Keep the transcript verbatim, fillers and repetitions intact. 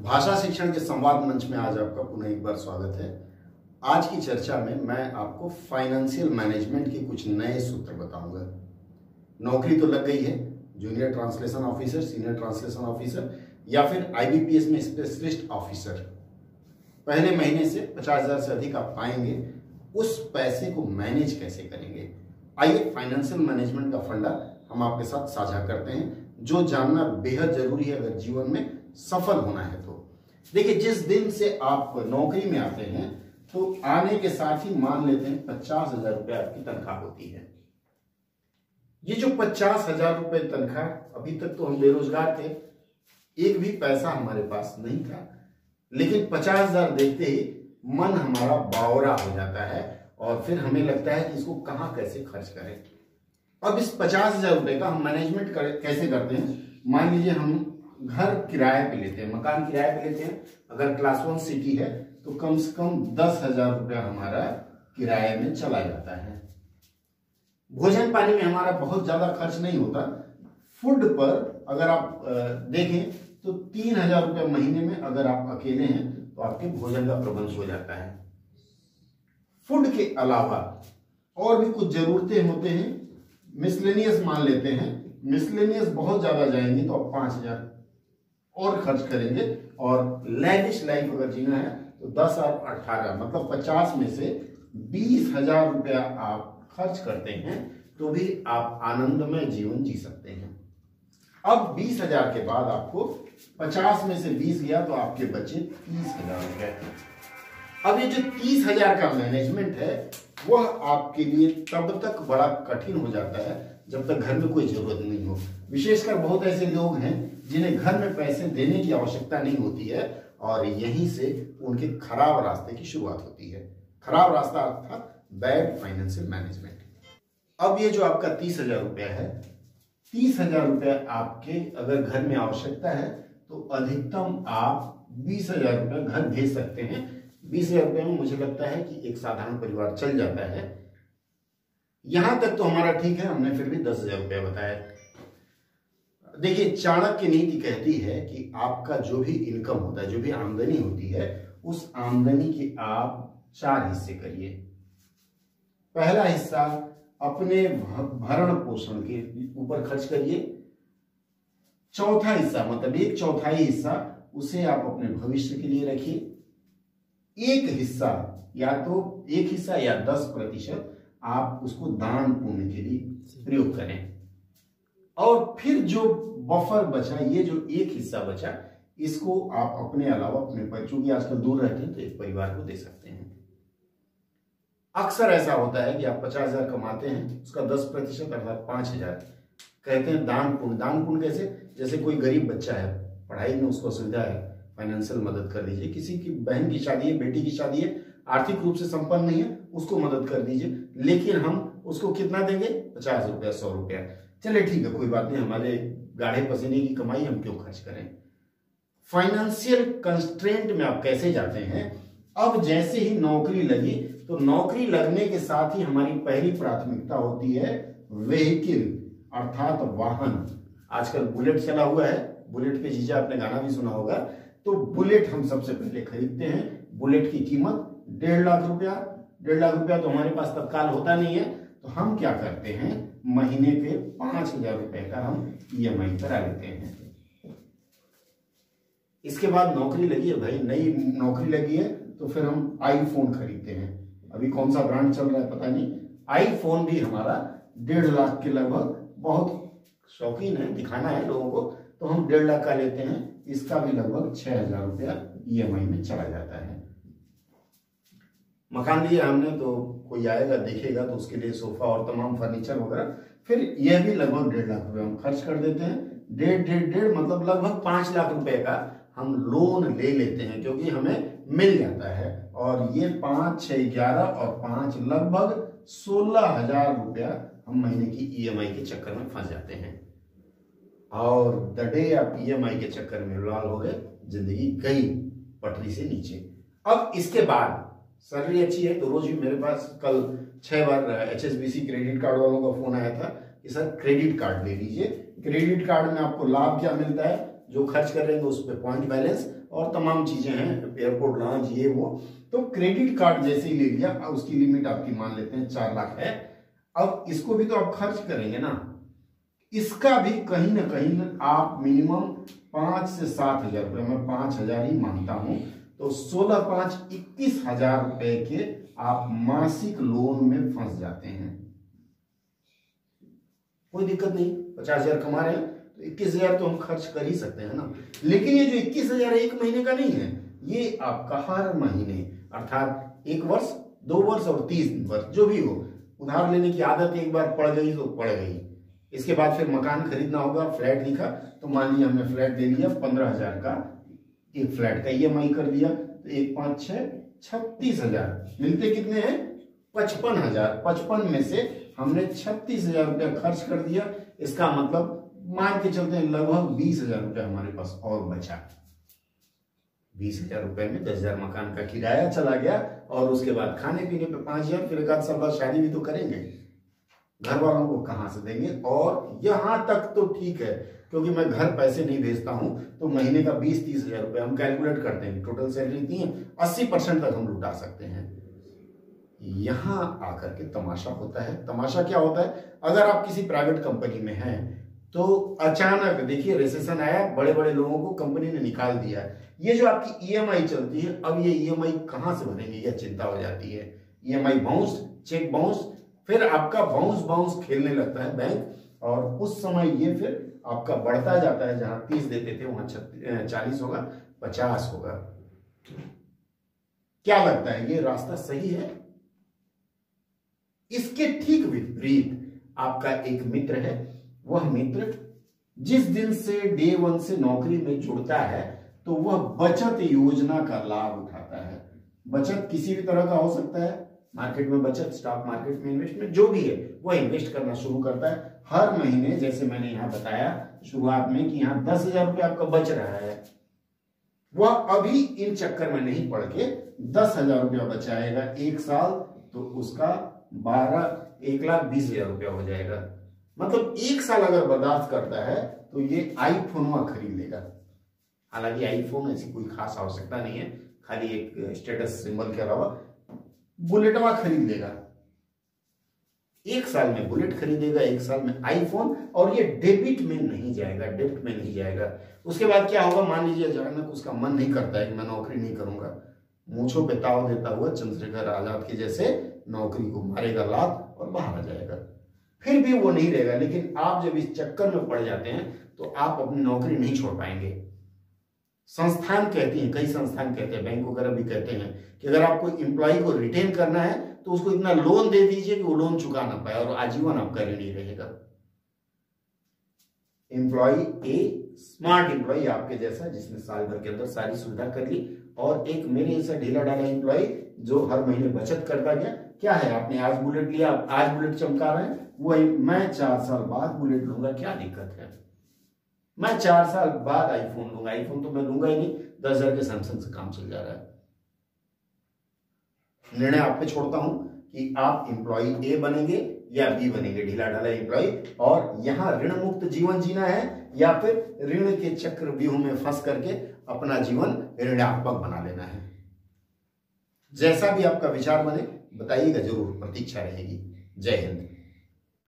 भाषा शिक्षण के संवाद मंच में आज आपका पुनः एक बार स्वागत है। आज की चर्चा में मैं आपको फाइनेंशियल मैनेजमेंट के कुछ नए सूत्र बताऊंगा। नौकरी तो लग गई है, junior translation officer, senior translation officer या फिर आईबीपीएस में स्पेशलिस्ट ऑफिसर। पहले महीने से पचास हजार से अधिक आप पाएंगे। उस पैसे को मैनेज कैसे करेंगे, आइए फाइनेंशियल मैनेजमेंट का फंडा हम आपके साथ साझा करते हैं, जो जानना बेहद जरूरी है अगर जीवन में सफल होना है। तो देखिए, जिस दिन से आप नौकरी में आते हैं तो आने के साथ ही मान लेते हैं पचास हजार रुपये आपकी तनख्वाह होती है। ये जो पचास हजार रुपये तनख्वाह, अभी तक तो हम बेरोजगार थे, एक भी पैसा हमारे पास नहीं था, लेकिन पचास हजार देखते ही मन हमारा बावरा हो जाता है और फिर हमें लगता है कि इसको कहां कैसे खर्च करें। अब इस पचास हजार रुपये का हम मैनेजमेंट कर, कैसे करते हैं। मान लीजिए हम घर किराए पे लेते हैं, मकान किराए पे लेते हैं। अगर क्लास वन सिटी है तो कम से कम दस हजार रुपया हमारा किराए में चला जाता है। भोजन पानी में हमारा बहुत ज्यादा खर्च नहीं होता। फूड पर अगर आप देखें तो तीन हजार रुपये महीने में अगर आप अकेले हैं तो आपके भोजन का प्रबंध हो जाता है। फूड के अलावा और भी कुछ जरूरतें होते हैं, मिसलेनियस मान लेते हैं। मिसलेनियस बहुत ज्यादा जाएंगे तो आप पांच हजार और खर्च करेंगे, और लैविश लाइफ अगर जीना है तो दस और अठारह मतलब पचास में से बीस हजार रुपया आप खर्च करते हैं तो भी आप आनंदमय जीवन जी सकते हैं। अब बीस हजार के बाद आपको पचास में से बीस गया तो आपके बचे तीस हजार रुपये। अब ये जो तीस हजार का मैनेजमेंट है वह आपके लिए तब तक बड़ा कठिन हो जाता है जब तक घर में कोई जरूरत नहीं हो। विशेषकर बहुत ऐसे लोग हैं जिन्हें घर में पैसे देने की आवश्यकता नहीं होती है और यहीं से उनके खराब रास्ते की शुरुआत होती है। खराब रास्ता अर्थात बैड फाइनेंशियल मैनेजमेंट। अब ये जो आपका तीस हजार रुपया है, तीस हजार रुपया आपके अगर घर में आवश्यकता है तो अधिकतम आप बीस हजार रुपया घर भेज सकते हैं। बीस हजार रुपये में मुझे लगता है कि एक साधारण परिवार चल जाता है। यहां तक तो हमारा ठीक है, हमने फिर भी दस हजार रुपया बताया। देखिए, चाणक्य नीति कहती है कि आपका जो भी इनकम होता है, जो भी आमदनी होती है, उस आमदनी के आप चार हिस्से करिए। पहला हिस्सा अपने भरण पोषण के ऊपर खर्च करिए। चौथा हिस्सा मतलब एक चौथाई हिस्सा उसे आप अपने भविष्य के लिए रखिए। एक हिस्सा या तो एक हिस्सा या दस प्रतिशत आप उसको दान पुण्य के लिए प्रयोग करें, और फिर जो बफर बचा, ये जो एक हिस्सा बचा, इसको आप अपने अलावा अपने पर, चूंकि आजकल दूर रहते हैं तो एक परिवार को दे सकते हैं। अक्सर ऐसा होता है कि आप पचास हजार कमाते हैं, उसका दस प्रतिशत अर्थात पांच हजार कहते हैं दान पुण्य। दान पुण्य कैसे? जैसे कोई गरीब बच्चा है, पढ़ाई में उसको असुविधा है, फाइनेंशियल मदद कर दीजिए। किसी की बहन की शादी है, बेटी की शादी है, आर्थिक रूप से संपन्न नहीं है, उसको मदद कर दीजिए, लेकिन हम उसको कितना देंगे? पचास रुपया, सौ रुपया। चलिए ठीक है, कोई बात नहीं, हमारे गाढ़े पसीने की कमाई हम क्यों खर्च करें। फाइनेंशियल कंस्ट्रेंट में आप कैसे जाते हैं? अब जैसे ही नौकरी लगी तो नौकरी लगने के साथ ही हमारी पहली प्राथमिकता होती है व्हीकल अर्थात वाहन। आजकल बुलेट चला हुआ है, बुलेट पे जीजा आपने गाना भी सुना होगा। तो बुलेट हम सबसे पहले खरीदते हैं। बुलेट की कीमत डेढ़ लाख रुपया। डेढ़ लाख रुपया तो हमारे पास तत्काल होता नहीं है, तो हम क्या करते हैं, महीने पे पांच हजार रुपए का हम ईएमआई करा लेते हैं। इसके बाद नौकरी लगी है भाई, नई नौकरी लगी है तो फिर हम आईफोन खरीदते हैं। अभी कौन सा ब्रांड चल रहा है पता नहीं, आईफोन भी हमारा डेढ़ लाख के लगभग, बहुत शौकीन है, दिखाना है लोगों को, तो हम डेढ़ लाख का लेते हैं। इसका भी लगभग छह हजार रुपया ईएमआई में चला जाता है। मकान लिया हमने तो कोई आएगा देखेगा तो उसके लिए सोफा और तमाम फर्नीचर वगैरह, फिर यह भी लगभग डेढ़ लाख रुपए हम खर्च कर देते हैं। डेढ़ डेढ़ डेढ़ मतलब लगभग पांच लाख रुपए का हम लोन ले लेते हैं, क्योंकि हमें मिल जाता है। और ये पांच छह ग्यारह और पांच लगभग सोलह हजार रुपया हम महीने की ईएमआई के चक्कर में फंस जाते हैं। और द डे आप ईएमआई के चक्कर में लाल हो गए, जिंदगी गई पटरी से नीचे। अब इसके बाद सैलरी अच्छी है तो रोज भी मेरे पास कल छह बार एचएसबीसी क्रेडिट कार्ड वालों का फोन आया था, कि सर क्रेडिट कार्ड ले लीजिए। क्रेडिट कार्ड में आपको लाभ क्या मिलता है, जो खर्च करेंगे उस पर पॉइंट बैलेंस और तमाम चीजें हैं, एयरपोर्ट लॉन्च ये वो। तो क्रेडिट कार्ड जैसे ही ले लिया, उसकी लिमिट आपकी मान लेते हैं चार लाख है। अब इसको भी तो आप खर्च करेंगे ना, इसका भी कहीं ना कहीं आप मिनिमम पांच से सात हजार रुपये, मैं पांच हजार ही मानता हूं, तो सोलह पांच इक्कीस हजार रुपए के आप मासिक लोन में फंस जाते हैं। कोई दिक्कत नहीं, पचास हजार कमा रहे हैं तो इक्कीस हजार तो हम खर्च कर ही सकते हैं ना। लेकिन ये जो इक्कीस हजार एक महीने का नहीं है, ये आपका हर महीने, अर्थात एक वर्ष, दो वर्ष और तीस वर्ष जो भी हो, उधार लेने की आदत एक बार पड़ गई तो पड़ गई। इसके बाद फिर मकान खरीदना होगा, फ्लैट दिखा तो मान लिया हमने फ्लैट ले लिया पंद्रह हजार का, एक फ्लैट का ई एम आई कर दिया, तो एक पांच छह छत्तीस हजार, मिलते कितने हैं पचपन हजार। पचपन में से हमने छत्तीस हजार रुपया खर्च कर दिया, इसका मतलब मान के चलते हैं लगभग बीस हजार रुपया हमारे पास और बचा। बीस हजार रुपए में दस हजार मकान का किराया चला गया, और उसके बाद खाने पीने पे पांच हजार, फिर एक आध साल बाद शादी भी तो करेंगे, घर वालों को कहां से देंगे। और यहां तक तो ठीक है, क्योंकि मैं घर पैसे नहीं भेजता हूं, तो महीने का बीस तीस हजार रुपए हम कैलकुलेट करते हैं, टोटल सैलरी इतनी है, अस्सी परसेंट तक हम लुटा सकते हैं। यहां आकर के तमाशा होता है। तमाशा क्या होता है, अगर आप किसी प्राइवेट कंपनी में हैं तो अचानक देखिए रेसेशन आया, बड़े बड़े लोगों को कंपनी ने निकाल दिया, ये जो आपकी ई एम आई चलती है, अब ये ई एम आई कहां से भरेंगे, यह चिंता हो जाती है। E M I bounce, cheque bounce, फिर आपका बाउंस बाउंस खेलने लगता है बैंक, और उस समय ये फिर आपका बढ़ता जाता है, जहां तीस देते थे वहां चालीस होगा, पचास होगा। क्या लगता है ये रास्ता सही है? इसके ठीक विपरीत आपका एक मित्र है, वह मित्र जिस दिन से डे वन से नौकरी में जुड़ता है तो वह बचत योजना का लाभ उठाता है। बचत किसी भी तरह का हो सकता है, मार्केट में बचत, स्टॉक मार्केट में इन्वेस्टमेंट, जो भी है वह इन्वेस्ट करना शुरू करता है हर महीने। जैसे मैंने यहां बताया शुरुआत में कि यहां दस हजार रुपये आपका बच रहा है, वह अभी इन चक्कर में नहीं पड़ के दस हजार रुपया बचाएगा एक साल, तो उसका बारह एक लाख बीस हजार रुपया हो जाएगा। मतलब एक साल अगर बर्दाश्त करता है तो ये आईफोन खरीद लेगा। हालांकि आईफोन ऐसी कोई खास आवश्यकता नहीं है, खाली एक स्टेटस सिंबल के अलावा बुलेटवा खरीद लेगा। एक साल में बुलेट खरीदेगा, एक साल में आईफोन, और ये डेबिट में नहीं जाएगा, डेबिट में नहीं जाएगा। उसके बाद क्या होगा, मान लीजिए अचानक उसका मन नहीं करता है कि मैं नौकरी नहीं करूंगा, मूंछों पे ताव देता हुआ चंद्रशेखर आजाद के जैसे नौकरी को मारेगा लात और बाहर आ जाएगा, फिर भी वो नहीं रहेगा। लेकिन आप जब इस चक्कर में पड़ जाते हैं तो आप अपनी नौकरी नहीं छोड़ पाएंगे। संस्थान कहती हैं, कई संस्थान कहते हैं, बैंक वगैरह भी कहते हैं कि अगर आपको एम्प्लॉय को रिटेन करना है तो उसको इतना लोन दे दीजिए कि वो लोन चुका ना पाए और आजीवन आपका ऋणी रहेगा। एम्प्लॉय ए, स्मार्ट एम्प्लॉय आपके जैसा, जिसने साल भर के अंदर सारी सुविधा कर ली, और एक मेरे जैसा ढीला ढाला एम्प्लॉय जो हर महीने बचत करता गया। क्या है, आपने आज बुलेट लिया, आज बुलेट चमका रहे हैं, वही मैं चार साल बाद बुलेट लूंगा, क्या दिक्कत है। मैं चार साल बाद आईफोन लूंगा, आईफोन तो मैं लूंगा ही नहीं, दस हजार के सैमसंग से काम चल जा रहा है। निर्णय आप पे छोड़ता हूं कि आप एम्प्लॉय ए बनेंगे या बी बनेंगे, ढीला ढाला एम्प्लॉय, और यहां ऋण मुक्त जीवन जीना है या फिर ऋण के चक्रव्यूह में फंस करके अपना जीवन ऋणात्मक बना लेना है। जैसा भी आपका विचार बने बताइएगा, जरूर प्रतीक्षा रहेगी। जय हिंद।